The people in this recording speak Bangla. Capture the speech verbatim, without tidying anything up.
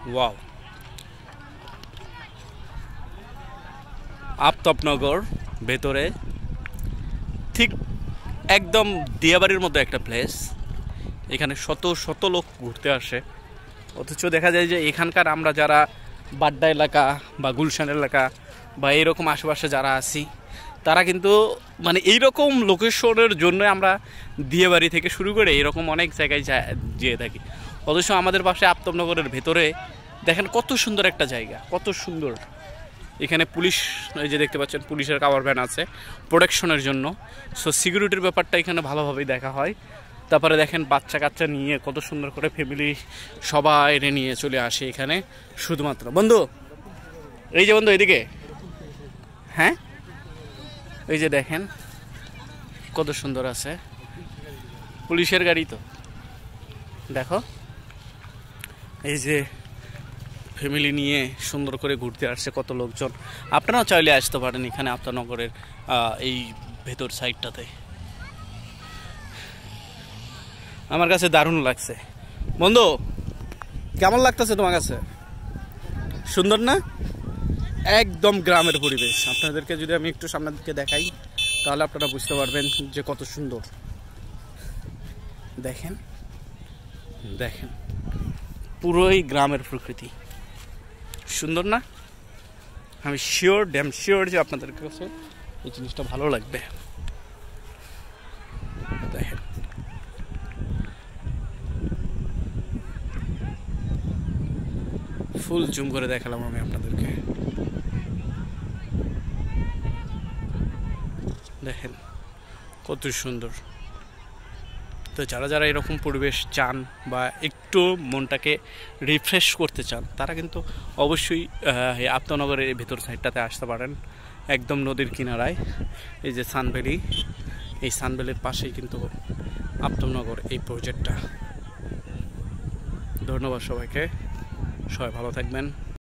ওয়াও, আফতাবনগর ভেতরে ঠিক একদম দিয়াবাড়ির মতো একটা প্লেস। এখানে শত শত লোক ঘুরতে আসে, অথচ দেখা যায় যে এখানকার আমরা যারা বাড্ডা এলাকা বা গুলশান এলাকা বা এইরকম আশেপাশে যারা আছি তারা কিন্তু মানে এইরকম লোকেশনের জন্য আমরা দিয়াবাড়ি থেকে শুরু করে এরকম অনেক জায়গায় যেয়ে থাকি। অথচ আমাদের পাশে আফতাবনগরের ভেতরে দেখেন কত সুন্দর একটা জায়গা, কত সুন্দর। এখানে পুলিশ, এই যে দেখতে পাচ্ছেন পুলিশের কাভার ভ্যান আছে প্রোটেকশনের জন্য। সো সিকিউরিটির ব্যাপারটা এখানে ভালোভাবেই দেখা হয়। তারপরে দেখেন বাচ্চা কাচ্চা নিয়ে কত সুন্দর করে ফ্যামিলি সবাই নিয়ে চলে আসে এখানে শুধুমাত্র। বন্ধু এই যে বন্ধু এদিকে, হ্যাঁ এই যে দেখেন কত সুন্দর আছে, পুলিশের গাড়ি তো দেখো। এই যে ফ্যামিলি নিয়ে সুন্দর করে ঘুরতে আসছে কত লোকজন। আপনারাও চাইলে আসতে পারেন এখানে আফতাবনগরের এই ভেতর সাইডটাতে। আমার কাছে দারুণ লাগছে। বন্ধু কেমন লাগতেছে তোমার কাছে? সুন্দর না? একদম গ্রামের পরিবেশ। আপনাদেরকে যদি আমি একটু সামনের দিকে দেখাই তাহলে আপনারা বুঝতে পারবেন যে কত সুন্দর। দেখেন দেখেন পুরোই গ্রামের প্রকৃতি, সুন্দর না? আমি শিওর, ড্যাম শিওর যে আপনাদের কাছে এই জিনিসটা ভালো লাগবে। দেখেন ফুল জুম করে দেখালাম আমি আপনাদেরকে। দেখেন কত সুন্দর। তো যারা যারা এরকম পরিবেশ চান বা একটু মনটাকে রিফ্রেশ করতে চান তারা কিন্তু অবশ্যই এই আফতাবনগরের ভেতর সাইডটাতে আসতে পারেন, একদম নদীর কিনারায়। এই যে সানভ্যালি, এই সানভ্যালির পাশেই কিন্তু আফতাবনগর এই প্রজেক্টটা। ধন্যবাদ সবাইকে, সবাই ভালো থাকবেন।